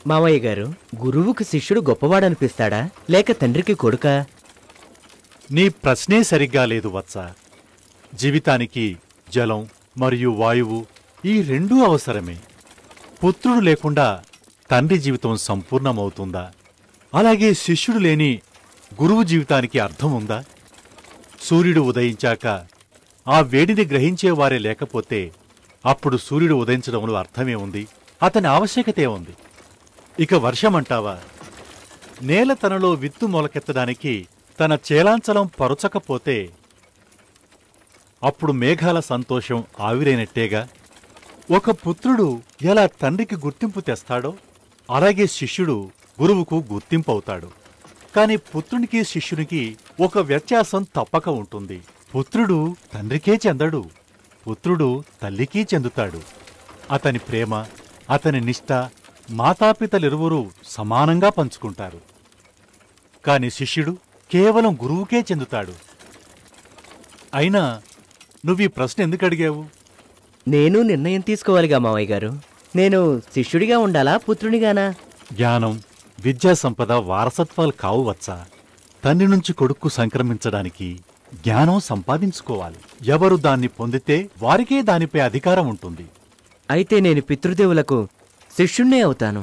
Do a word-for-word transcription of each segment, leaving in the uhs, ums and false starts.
మామయ్య గారు, గురువుకు శిష్యుడు గొప్పవాడనిపిస్తాడా లేక తండ్రికి కొడుకా? నీ ప్రశ్నే సరిగ్గా లేదు వత్స. జీవితానికి జలం మరియు వాయువు ఈ రెండూ అవసరమే. పుత్రుడు లేకుండా తండ్రి జీవితం సంపూర్ణమవుతుందా? అలాగే శిష్యుడు లేని గురువు జీవితానికి అర్థం ఉందా? సూర్యుడు ఉదయించాక ఆ వేడిని గ్రహించేవారే లేకపోతే అప్పుడు సూర్యుడు ఉదయించడంలో అర్థమే ఉంది? అతని ఆవశ్యకతే ఉంది. ఇక వర్షమంటావా? నేల తనలో విత్తు మొలకెత్తడానికి తన చేలాంచలం పరుచకపోతే అప్పుడు మేఘాల సంతోషం ఆవిరైనట్టేగా. ఒక పుత్రుడు ఎలా తండ్రికి గుర్తింపు తెస్తాడో అలాగే శిష్యుడు గురువుకు గుర్తింపు అవుతాడు. కాని పుత్రునికి శిష్యునికి ఒక వ్యత్యాసం తప్పక ఉంటుంది. పుత్రుడు తండ్రికే చెందడు, పుత్రుడు తల్లికి చెందుతాడు. అతని ప్రేమ, అతని నిష్ఠ మాతాపితలిరువురూ సమానంగా పంచుకుంటారు. కాని శిష్యుడు కేవలం గురువుకే చెందుతాడు. అయినా నువ్వీ ప్రశ్న ఎందుకు అడిగావు? నేను నిర్ణయం తీసుకోవాలిగా మామయ్య గారు. నేను శిష్యుడిగా ఉండాలా పుత్రునిగానా? జ్ఞానం, విద్యా సంపద వారసత్వాలు కావు వచ్చా. తండ్రి నుంచి కొడుక్కు సంక్రమించడానికి జ్ఞానం సంపాదించుకోవాలి. ఎవరు దాన్ని పొందితే వారికే దానిపై అధికారం ఉంటుంది. అయితే నేను పితృదేవులకు శిష్యుణ్ణే అవుతాను.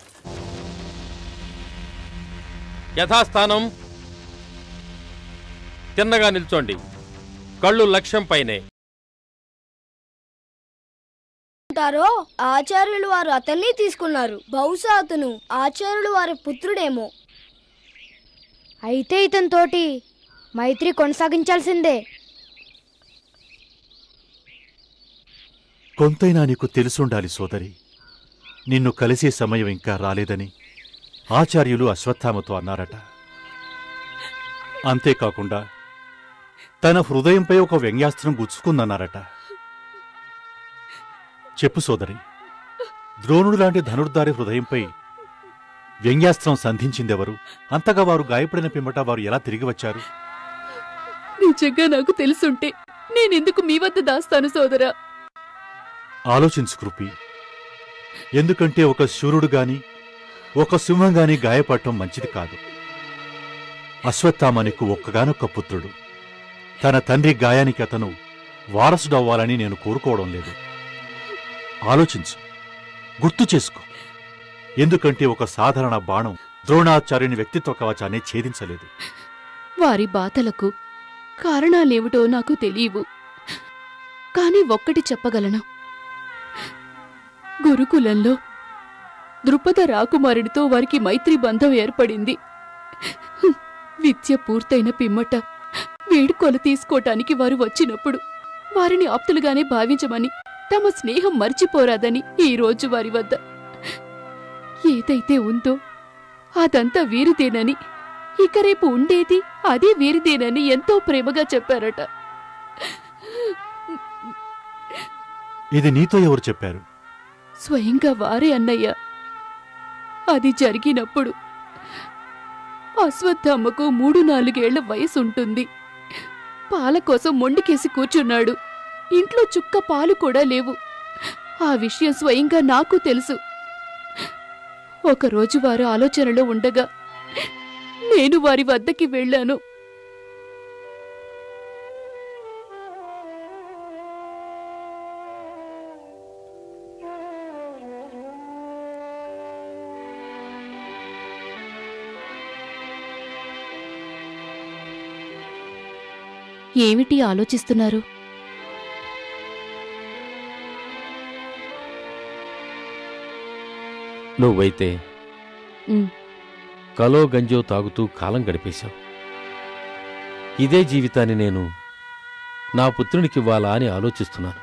యథాస్థానం. తిన్నగా నిల్చోండి. కళ్ళు లక్ష్యం పైనే. ఆచార్యులు వారు అతన్ని తీసుకున్నారు. బహుశా అతను ఆచార్యులు వారి పుత్రుడేమో. అయితే ఇతనితోటి మైత్రి కొనసాగించాల్సిందే. కొంతైనా నీకు తెలుసుండాలి సోదరి, నిన్ను కలిసే సమయం ఇంకా రాలేదని ఆచార్యులు అశ్వత్థామతో అన్నారట. అంతేకాకుండా తన హృదయంపై ఒక వ్యంగ్యాస్త్రం గుచ్చుకుందన్నారట. చెప్పు సోదరి, ద్రోణుడు లాంటి ధనుర్ధారి హృదయంపై వ్యంగ్యాస్త్రం సంధించిందెవరు? అంతగా వారు గాయపడిన పిమ్మట వారు ఎలా తిరిగి వచ్చారు? నిజంగా నాకు తెలుసుంటే నేనెందుకు మీ వద్ద దాస్తాను సోదరా? ఆలోచించు కృపి. ఎందుకంటే ఒక శూరుడు గాని ఒక సింహం గాని గాయపడటం మంచిది కాదు. అశ్వత్థామనికి ఒక్కగానొక్క పుత్రుడు. తన తండ్రి గాయానికి అతను వారసుడవ్వాలని నేను కోరుకోవడం లేదు. ఆలోచించు, గుర్తు చేసుకో. ఎందుకంటే ఒక సాధారణ బాణం ద్రోణాచార్యుని వ్యక్తిత్వ కవచాన్ని ఛేదించలేదు. వారి బాధలకు కారణాలేమిటో నాకు తెలియవు. కాని ఒక్కటి చెప్పగలను. గురుకులంలో ద్రుపద రాకుమారుడితో వారికి మైత్రి బంధం ఏర్పడింది. విద్య పూర్తయిన పిమ్మట వేడుకోలు తీసుకోటానికి వారు వచ్చినప్పుడు వారిని ఆప్తులుగానే భావించమని, తమ స్నేహం మర్చిపోరాదని ఈ రోజు వారి వద్ద ఏదైతే ఉందో అదంతా వీరిదేనని, ఇక రేపు ఉండేది అదే వీరిదేనని ఎంతో ప్రేమగా చెప్పారట. ఇది నీతో ఎవరు చెప్పారు? స్వయంగా వారే అన్నయ్య. అది జరిగినప్పుడు అశ్వత్థామకు మూడు నాలుగేళ్ల వయసుంటుంది. పాల కోసం మొండికేసి కూర్చున్నాడు. ఇంట్లో చుక్క పాలు కూడా లేవు. ఆ విషయం స్వయంగా నాకు తెలుసు. ఒకరోజు వారు ఆలోచనలో ఉండగా నేను వారి వద్దకి వెళ్ళాను. ఏమిటి ఆలోచిస్తున్నారు? నువ్వైతే కలో గంజో తాగుతూ కాలం గడిపేశావు. ఇదే జీవితాన్ని నేను నా పుత్రునికివ్వాలా అని ఆలోచిస్తున్నాను.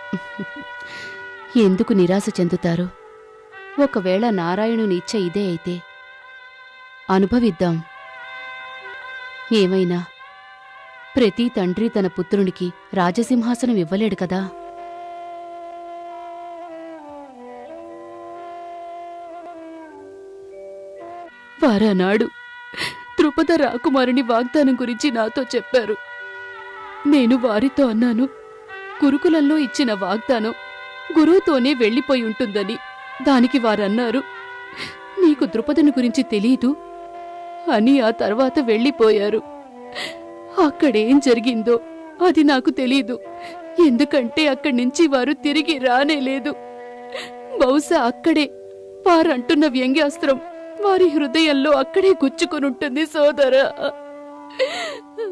ఎందుకు నిరాశ చెందుతారు? ఒకవేళ నారాయణుని ఇచ్చ ఇదే అయితే అనుభవిద్దాం. ఏమైనా ప్రతి తండ్రి తన పుత్రునికి రాజసింహాసనం ఇవ్వలేడు కదా. వారానాడు ద్రుపద రాకుమారుని వాగ్దానం గురించి నాతో చెప్పారు. నేను వారితో అన్నాను, గురుకులంలో ఇచ్చిన వాగ్దానం గురువుతోనే వెళ్లిపోయి ఉంటుందని. దానికి వారన్నారు, నీకు ద్రుపదుని గురించి తెలీదు అని ఆ తర్వాత వెళ్ళిపోయారు. అక్కడేం జరిగిందో అది నాకు తెలీదు, ఎందుకంటే అక్కడి నుంచి వారు తిరిగి రానేలేదు. బహుశా అక్కడే వారంటున్న వ్యంగ్యాస్త్రం వారి హృదయంలో అక్కడే గుచ్చుకునుంటుంది సోదరా.